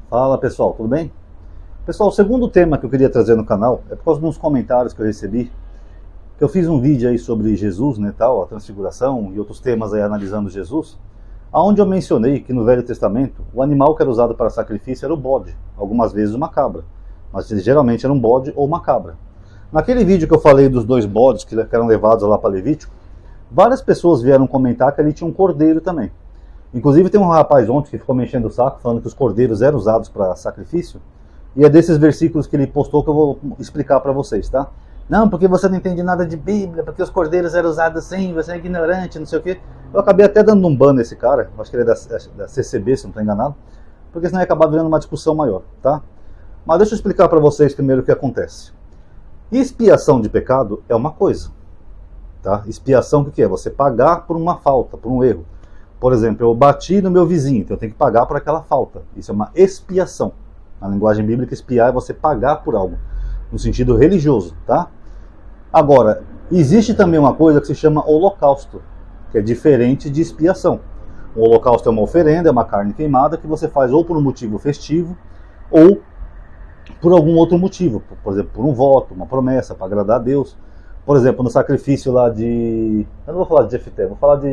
Fala pessoal, tudo bem? Pessoal, o segundo tema que eu queria trazer no canal é por causa de uns comentários que eu recebi, que eu fiz um vídeo aí sobre Jesus, né, tal, a transfiguração e outros temas aí analisando Jesus, aonde eu mencionei que no Velho Testamento o animal que era usado para sacrifício era o bode, algumas vezes uma cabra, mas geralmente era um bode ou uma cabra. Naquele vídeo que eu falei dos dois bodes que eram levados lá para Levítico, várias pessoas vieram comentar que ali tinha um cordeiro também. Inclusive tem um rapaz ontem que ficou me enchendo o saco falando que os cordeiros eram usados para sacrifício. E é desses versículos que ele postou que eu vou explicar para vocês, tá? Não, porque você não entende nada de Bíblia, porque os cordeiros eram usados assim, você é ignorante, não sei o quê. Eu acabei até dando um ban nesse cara, acho que ele é da CCB, se não estou enganado, porque senão ia acabar virando uma discussão maior, tá? Mas deixa eu explicar para vocês primeiro o que acontece. Expiação de pecado é uma coisa, tá? Expiação o que é? Você pagar por uma falta, por um erro. Por exemplo, eu bati no meu vizinho, então eu tenho que pagar por aquela falta. Isso é uma expiação. Na linguagem bíblica, expiar é você pagar por algo, no sentido religioso, tá? Agora, existe também uma coisa que se chama holocausto, que é diferente de expiação. O holocausto é uma oferenda, é uma carne queimada que você faz ou por um motivo festivo, ou por algum outro motivo. Por exemplo, por um voto, uma promessa, para agradar a Deus. Por exemplo, no sacrifício lá de... Eu não vou falar de Jefté, vou falar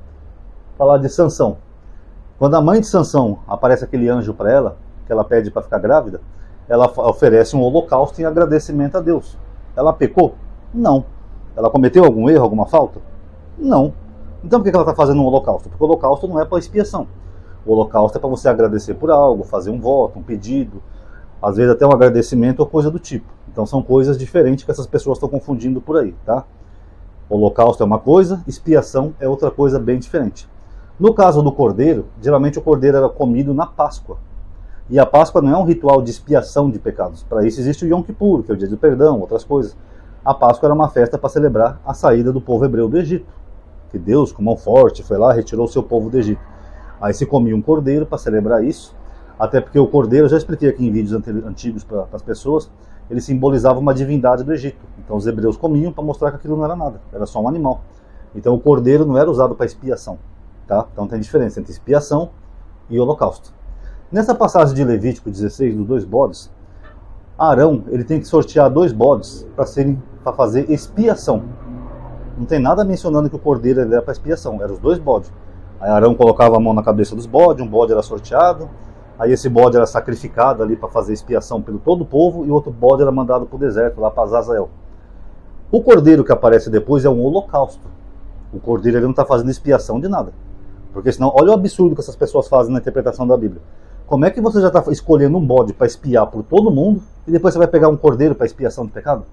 de Sansão. Quando a mãe de Sansão aparece aquele anjo para ela, que ela pede para ficar grávida, ela oferece um holocausto em agradecimento a Deus. Ela pecou? Não. Ela cometeu algum erro, alguma falta? Não. Então por que ela está fazendo um holocausto? Porque o holocausto não é para expiação. O holocausto é para você agradecer por algo, fazer um voto, um pedido, às vezes até um agradecimento ou coisa do tipo. Então são coisas diferentes que essas pessoas estão confundindo por aí, tá? Holocausto é uma coisa, expiação é outra coisa bem diferente. No caso do cordeiro, geralmente o cordeiro era comido na Páscoa. E a Páscoa não é um ritual de expiação de pecados. Para isso existe o Yom Kippur, que é o dia do perdão, outras coisas. A Páscoa era uma festa para celebrar a saída do povo hebreu do Egito. Que Deus, com mão forte, foi lá e retirou o seu povo do Egito. Aí se comia um cordeiro para celebrar isso. Até porque o cordeiro, eu já expliquei aqui em vídeos antigos para as pessoas, ele simbolizava uma divindade do Egito. Então os hebreus comiam para mostrar que aquilo não era nada, era só um animal. Então o cordeiro não era usado para expiação. Tá? Então tem diferença entre expiação e holocausto. Nessa passagem de Levítico 16, dos dois bodes, Arão ele tem que sortear dois bodes para fazer expiação. Não tem nada mencionando que o cordeiro era para expiação, eram os dois bodes. Aí Arão colocava a mão na cabeça dos bodes, um bode era sorteado, aí esse bode era sacrificado ali para fazer expiação pelo todo o povo, e outro bode era mandado para o deserto, lá para Azazel. O cordeiro que aparece depois é um holocausto. O cordeiro ele não está fazendo expiação de nada. Porque senão, olha o absurdo que essas pessoas fazem na interpretação da Bíblia. Como é que você já está escolhendo um bode para expiar por todo mundo e depois você vai pegar um cordeiro para expiação de pecado?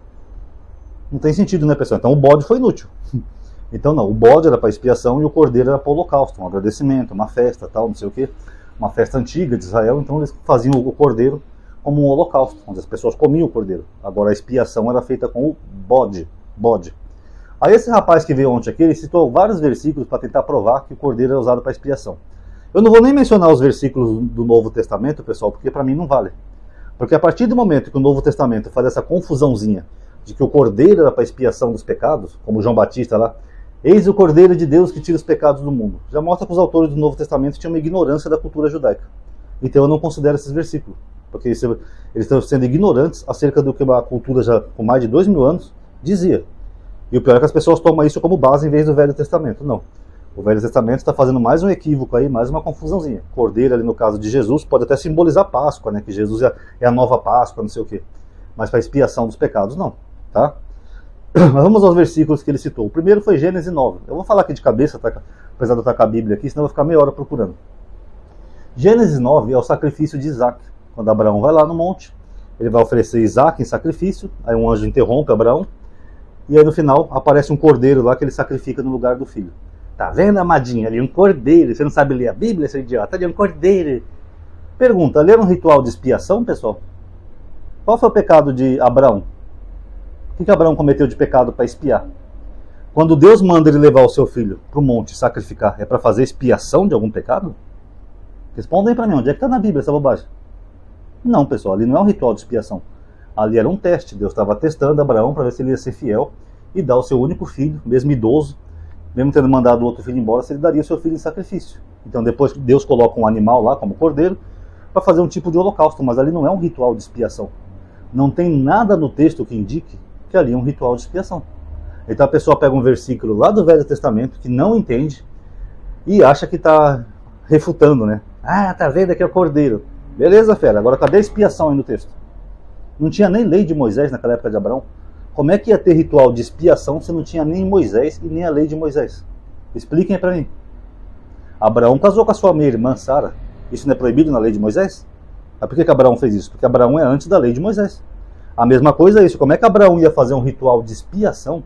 Não tem sentido, né, pessoal? Então o bode foi inútil. Então não, o bode era para expiação e o cordeiro era para o holocausto, um agradecimento, uma festa, tal, não sei o quê. Uma festa antiga de Israel, então eles faziam o cordeiro como um holocausto, onde as pessoas comiam o cordeiro. Agora a expiação era feita com o bode. Aí esse rapaz que veio ontem aqui, ele citou vários versículos para tentar provar que o cordeiro é usado para expiação. Eu não vou nem mencionar os versículos do Novo Testamento, pessoal, porque para mim não vale. Porque a partir do momento que o Novo Testamento faz essa confusãozinha de que o cordeiro era para expiação dos pecados, como João Batista lá, eis o cordeiro de Deus que tira os pecados do mundo, já mostra que os autores do Novo Testamento tinham uma ignorância da cultura judaica. Então eu não considero esses versículos, porque eles estão sendo ignorantes acerca do que a cultura já com mais de 2000 anos dizia. E o pior é que as pessoas tomam isso como base em vez do Velho Testamento. Não. O Velho Testamento está fazendo mais um equívoco aí, mais uma confusãozinha. Cordeiro ali no caso de Jesus pode até simbolizar Páscoa, né? Que Jesus é a nova Páscoa, não sei o quê. Mas para expiação dos pecados, não. Tá? Mas vamos aos versículos que ele citou. O primeiro foi Gênesis 9. Eu vou falar aqui de cabeça, tá? Apesar de eu estar com a Bíblia aqui, senão eu vou ficar meia hora procurando. Gênesis 9 é o sacrifício de Isaac. Quando Abraão vai lá no monte, ele vai oferecer Isaac em sacrifício, aí um anjo interrompe Abraão, e aí no final aparece um cordeiro lá que ele sacrifica no lugar do filho. Tá vendo, amadinha? Ali um cordeiro. Você não sabe ler a Bíblia, seu idiota? Ali um cordeiro. Pergunta, ali era um ritual de expiação, pessoal? Qual foi o pecado de Abraão? O que Abraão cometeu de pecado para expiar? Quando Deus manda ele levar o seu filho para o monte sacrificar, é para fazer expiação de algum pecado? Respondem para mim, onde é que está na Bíblia essa bobagem? Não, pessoal, ali não é um ritual de expiação. Ali era um teste. Deus estava testando Abraão para ver se ele ia ser fiel e dar o seu único filho, mesmo idoso, mesmo tendo mandado o outro filho embora, se ele daria o seu filho em sacrifício. Então depois Deus coloca um animal lá como cordeiro, para fazer um tipo de holocausto, mas ali não é um ritual de expiação. Não tem nada no texto que indique que ali é um ritual de expiação. Então a pessoa pega um versículo lá do Velho Testamento que não entende e acha que está refutando, né? Ah, tá vendo aqui é o cordeiro. Beleza, fera, agora cadê a expiação aí no texto? Não tinha nem lei de Moisés naquela época de Abraão. Como é que ia ter ritual de expiação se não tinha nem Moisés e nem a lei de Moisés? Expliquem para mim. Abraão casou com a sua meia-irmã Sara. Isso não é proibido na lei de Moisés? Mas por que Abraão fez isso? Porque Abraão é antes da lei de Moisés. A mesma coisa é isso. Como é que Abraão ia fazer um ritual de expiação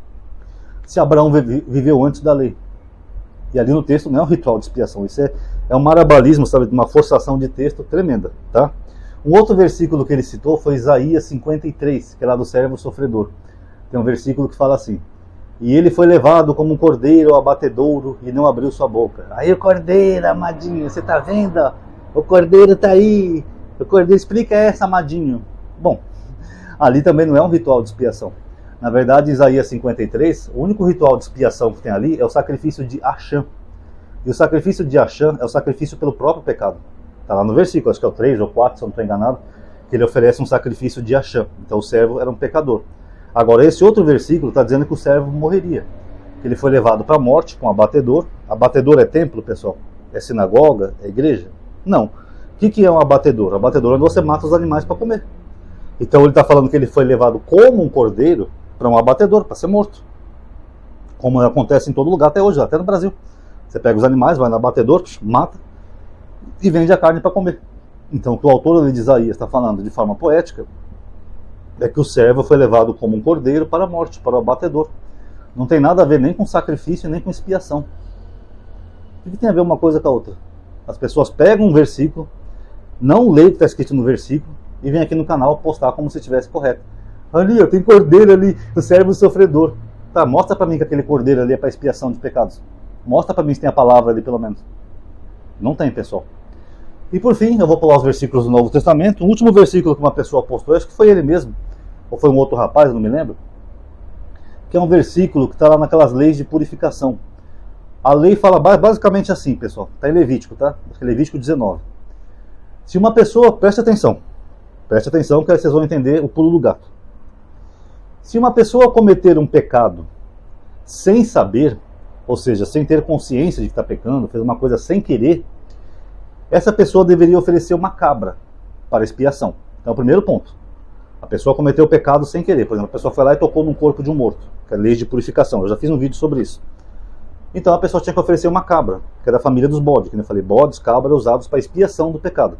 se Abraão viveu antes da lei? E ali no texto não é um ritual de expiação. Isso é um marabalismo, sabe? Uma forçação de texto tremenda, tá? Um outro versículo que ele citou foi Isaías 53, que é lá do servo sofredor. Tem um versículo que fala assim: e ele foi levado como um cordeiro ao abatedouro e não abriu sua boca. Aí o cordeiro, amadinho, você tá vendo? O cordeiro tá aí. O cordeiro, explica essa, amadinho. Bom, ali também não é um ritual de expiação. Na verdade, Isaías 53, o único ritual de expiação que tem ali é o sacrifício de Achã. E o sacrifício de Achã é o sacrifício pelo próprio pecado. Está lá no versículo, acho que é o 3 ou 4, se eu não estou enganado, que ele oferece um sacrifício de Achã. Então o servo era um pecador. Agora esse outro versículo está dizendo que o servo morreria. Que ele foi levado para a morte com um abatedor. Abatedor é templo, pessoal? É sinagoga? É igreja? Não. O que é um abatedor? Abatedor é onde você mata os animais para comer. Então ele está falando que ele foi levado como um cordeiro para um abatedor, para ser morto. Como acontece em todo lugar até hoje, até no Brasil. Você pega os animais, vai no abatedor, mata e vende a carne para comer. Então o que o autor de Isaías está falando de forma poética é que o servo foi levado como um cordeiro para a morte, para o abatedor. Não tem nada a ver nem com sacrifício, nem com expiação. O que tem a ver uma coisa com a outra? As pessoas pegam um versículo, não leem o que está escrito no versículo e vêm aqui no canal postar como se estivesse correto. Ali, tem cordeiro ali, o servo sofredor. Tá, mostra para mim que aquele cordeiro ali é para expiação de pecados. Mostra para mim se tem a palavra ali, pelo menos. Não tem, pessoal. E por fim, eu vou pular os versículos do Novo Testamento. O último versículo que uma pessoa postou, acho que foi ele mesmo, ou foi um outro rapaz, não me lembro, que é um versículo que está lá naquelas leis de purificação. A lei fala basicamente assim, pessoal. Está em Levítico, tá? Acho que é Levítico 19. Se uma pessoa, preste atenção que aí vocês vão entender o pulo do gato. Se uma pessoa cometer um pecado sem saber, ou seja, sem ter consciência de que está pecando, fez uma coisa sem querer, essa pessoa deveria oferecer uma cabra para expiação. Então, é o primeiro ponto. A pessoa cometeu o pecado sem querer. Por exemplo, a pessoa foi lá e tocou num corpo de um morto, que é a lei de purificação. Eu já fiz um vídeo sobre isso. Então, a pessoa tinha que oferecer uma cabra, que é da família dos bodes. Que eu falei, bodes, cabras, usados para expiação do pecado.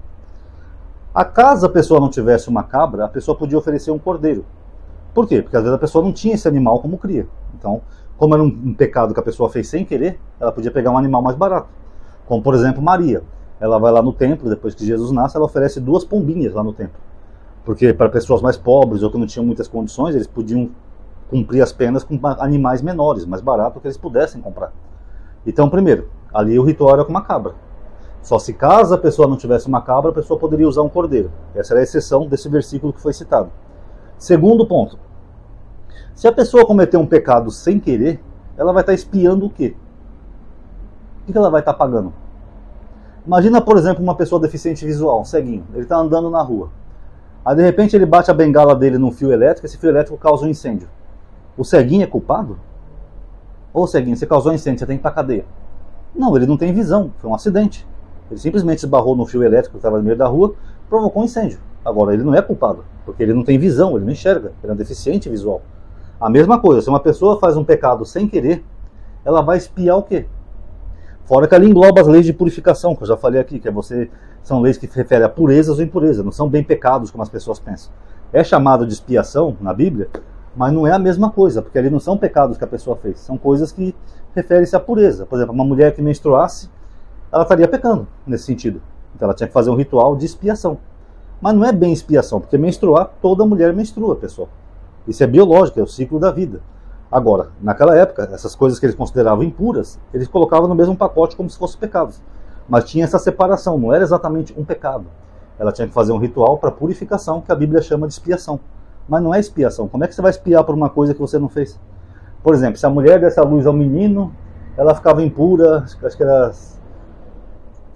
Caso a pessoa não tivesse uma cabra, a pessoa podia oferecer um cordeiro. Por quê? Porque às vezes a pessoa não tinha esse animal como cria. Então, como era um pecado que a pessoa fez sem querer, ela podia pegar um animal mais barato. Como, por exemplo, Maria. Ela vai lá no templo, depois que Jesus nasce, ela oferece 2 pombinhas lá no templo. Porque para pessoas mais pobres ou que não tinham muitas condições, eles podiam cumprir as penas com animais menores, mais baratos, que eles pudessem comprar. Então, primeiro, ali o ritual era com uma cabra. Só se caso a pessoa não tivesse uma cabra, a pessoa poderia usar um cordeiro. Essa era a exceção desse versículo que foi citado. Segundo ponto. Se a pessoa cometer um pecado sem querer, ela vai estar espiando o quê? O que ela vai estar pagando? Imagina, por exemplo, uma pessoa deficiente visual, um ceguinho. Ele está andando na rua. Aí, de repente, ele bate a bengala dele num fio elétrico, esse fio elétrico causa um incêndio. O ceguinho é culpado? Ô, ceguinho, você causou um incêndio, você tem que ir para a cadeia. Não, ele não tem visão, foi um acidente. Ele simplesmente esbarrou no fio elétrico que estava no meio da rua, provocou um incêndio. Agora, ele não é culpado, porque ele não tem visão, ele não enxerga, ele é um deficiente visual. A mesma coisa, se uma pessoa faz um pecado sem querer, ela vai espiar o quê? Fora que ali engloba as leis de purificação, que eu já falei aqui, que são leis que se referem a purezas ou impurezas, não são bem pecados como as pessoas pensam. É chamado de expiação na Bíblia, mas não é a mesma coisa, porque ali não são pecados que a pessoa fez, são coisas que referem-se à pureza. Por exemplo, uma mulher que menstruasse, ela estaria pecando nesse sentido. Então ela tinha que fazer um ritual de expiação. Mas não é bem expiação, porque menstruar, toda mulher menstrua, pessoal. Isso é biológico, é o ciclo da vida. Agora, naquela época, essas coisas que eles consideravam impuras, eles colocavam no mesmo pacote como se fossem pecados. Mas tinha essa separação, não era exatamente um pecado. Ela tinha que fazer um ritual para purificação, que a Bíblia chama de expiação. Mas não é expiação. Como é que você vai expiar por uma coisa que você não fez? Por exemplo, se a mulher desse a luz ao menino, ela ficava impura, acho que era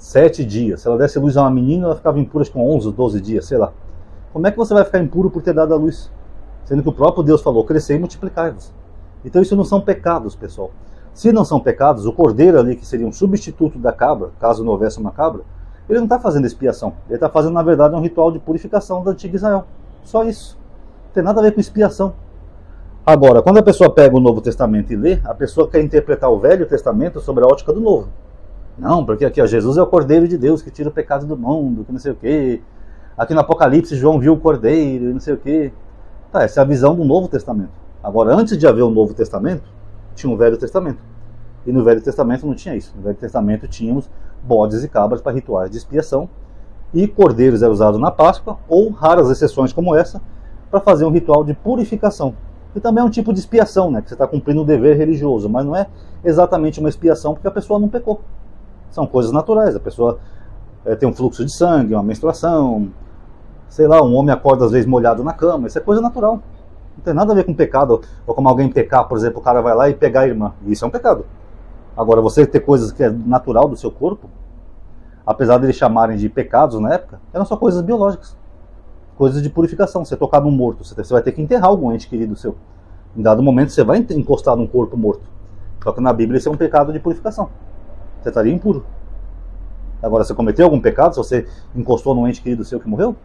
7 dias. Se ela desse luz a uma menina, ela ficava impura com 11, 12 dias, sei lá. Como é que você vai ficar impuro por ter dado a luz? Sendo que o próprio Deus falou, crescei e multiplicai-vos. Então isso não são pecados, pessoal. Se não são pecados, o cordeiro ali, que seria um substituto da cabra, caso não houvesse uma cabra, ele não está fazendo expiação. Ele está fazendo, na verdade, um ritual de purificação da antiga Israel. Só isso. Não tem nada a ver com expiação. Agora, quando a pessoa pega o Novo Testamento e lê, a pessoa quer interpretar o Velho Testamento sobre a ótica do Novo. Não, porque aqui, ó, Jesus é o Cordeiro de Deus que tira o pecado do mundo, que não sei o quê. Aqui no Apocalipse, João viu o Cordeiro e não sei o quê. Tá, essa é a visão do Novo Testamento. Agora, antes de haver o Novo Testamento, tinha o Velho Testamento. E no Velho Testamento não tinha isso. No Velho Testamento tínhamos bodes e cabras para rituais de expiação. E cordeiros era usado na Páscoa, ou raras exceções como essa, para fazer um ritual de purificação. E também é um tipo de expiação, né? Que você está cumprindo um dever religioso, mas não é exatamente uma expiação porque a pessoa não pecou. São coisas naturais. A pessoa tem um fluxo de sangue, uma menstruação, sei lá, um homem acorda às vezes molhado na cama. Isso é coisa natural. Não tem nada a ver com pecado. Ou como alguém pecar, por exemplo, o cara vai lá e pegar a irmã. Isso é um pecado. Agora, você ter coisas que é natural do seu corpo, apesar de eles chamarem de pecados na época, eram só coisas biológicas. Coisas de purificação. Você tocar num morto, você vai ter que enterrar algum ente querido seu. Em dado momento você vai encostar num corpo morto. Só que na Bíblia isso é um pecado de purificação. Você estaria impuro. Agora, você cometeu algum pecado se você encostou num ente querido seu que morreu?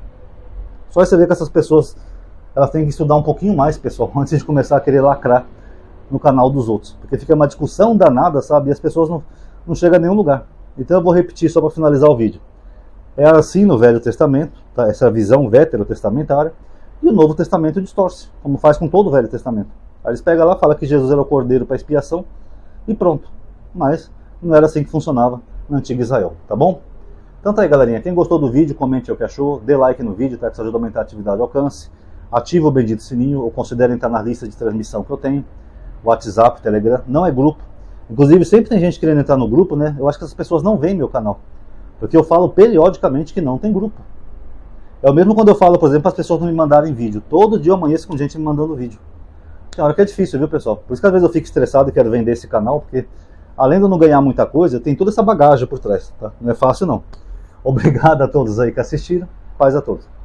Só você ver que essas pessoas, elas têm que estudar um pouquinho mais, pessoal, antes de começar a querer lacrar no canal dos outros. Porque fica uma discussão danada, sabe? E as pessoas não chegam a nenhum lugar. Então eu vou repetir só para finalizar o vídeo. É assim no Velho Testamento, tá? Essa visão veterotestamentária, e o Novo Testamento distorce, como faz com todo o Velho Testamento. Aí eles pegam lá, falam que Jesus era o cordeiro para expiação, e pronto. Mas não era assim que funcionava na antiga Israel, tá bom? Então tá aí, galerinha. Quem gostou do vídeo, comente o que achou, dê like no vídeo, tá? Que isso ajuda a aumentar a atividade e alcance. Ativa o bendito sininho, ou considere entrar na lista de transmissão que eu tenho. WhatsApp, Telegram, não é grupo. Inclusive, sempre tem gente querendo entrar no grupo, né? Eu acho que as pessoas não veem meu canal. Porque eu falo periodicamente que não tem grupo. É o mesmo quando eu falo, por exemplo, as pessoas não me mandarem vídeo. Todo dia eu amanheço com gente me mandando vídeo. Tem hora que é difícil, viu, pessoal? Por isso que às vezes eu fico estressado e quero vender esse canal, porque além de eu não ganhar muita coisa, tem toda essa bagagem por trás, tá? Não é fácil, não. Obrigado a todos aí que assistiram. Paz a todos.